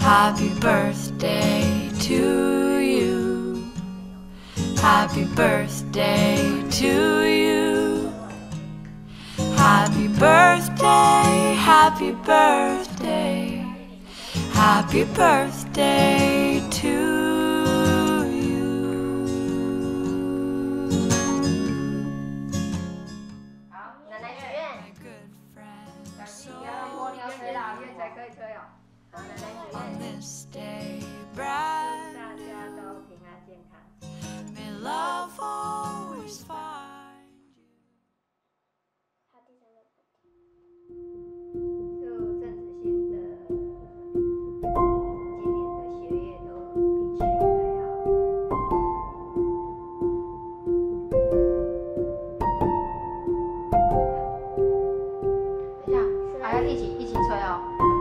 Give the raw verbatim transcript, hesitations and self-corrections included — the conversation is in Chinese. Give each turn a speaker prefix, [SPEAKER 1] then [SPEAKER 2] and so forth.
[SPEAKER 1] Happy birthday to you. Happy birthday to you. Happy birthday, happy birthday, happy birthday to you.
[SPEAKER 2] 好，奶奶许愿。小心不要摸，你要吹啦，月才可以吹哦。好，奶奶许愿。祝大家都平安健康。
[SPEAKER 1] May love always find you.
[SPEAKER 2] 好，第三个。祝郑子欣的今年的学业都比去年还好。等一下，还要一起一起吹哦。